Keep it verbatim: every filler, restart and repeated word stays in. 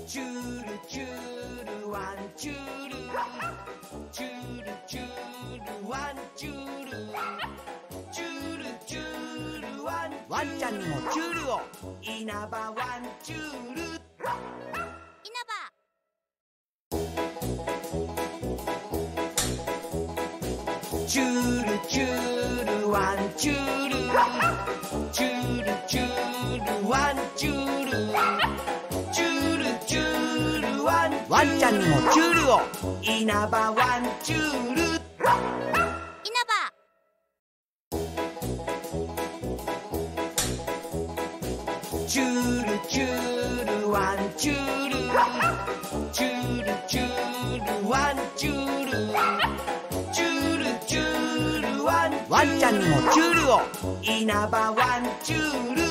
チュールチュールワンチュールチュールチュールワンチュールチュールチュールワンワンちゃんにもチュールを稲葉ワンチュール稲葉チュールチュールワンチュールチュールチュールワンチュールチュールチュールワンワンちゃんにもチュールを稲葉ワンチュール稲葉チュールチュールワンチュールチュールチュールワンチュールチュールチュールワンワンちゃんにもチュールを稲葉ワンチュール